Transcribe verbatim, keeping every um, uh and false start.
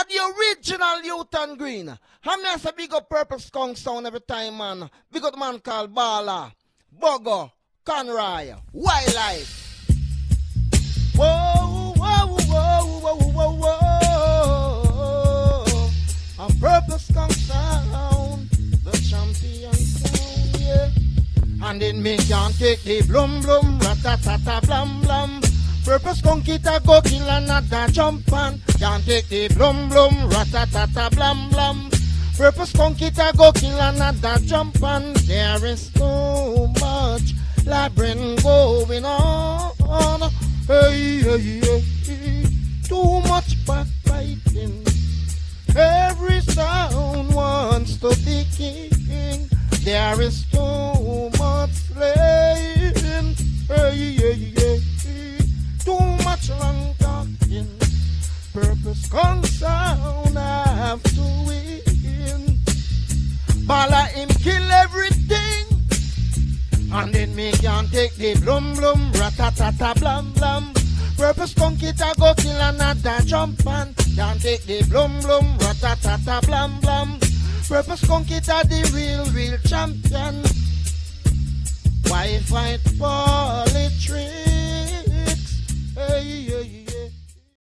the original youth and green. I'm not a big up purple skunk sound every time, man. Big up the man called Bala, Bogo, Conroy, Wildlife. Whoa, whoa, whoa, whoa, whoa, whoa. A purple skunk sound, the champion sound, yeah. And then me can't take the blum blum, ratatata blam blam. Purple skunk it a go kill another jump and can't take the blum blum, ratatata blam blam. Purple skunk it a go kill another jump and there is too much labyrinth going on. Hey, hey, hey, hey. Too much backbiting. Every sound wants to be king. There is too much slaying. Hey, hey, hey, hey. Too much long talking. Purple skunk sound have to win. Bala him kill everything. And then me can't take the blum blum, ratatata blam blam. Purple skunk it a go kill another jump and can't take the blum blum, ratatata blam blam. Purple skunk it a the real, real champion. Why fight for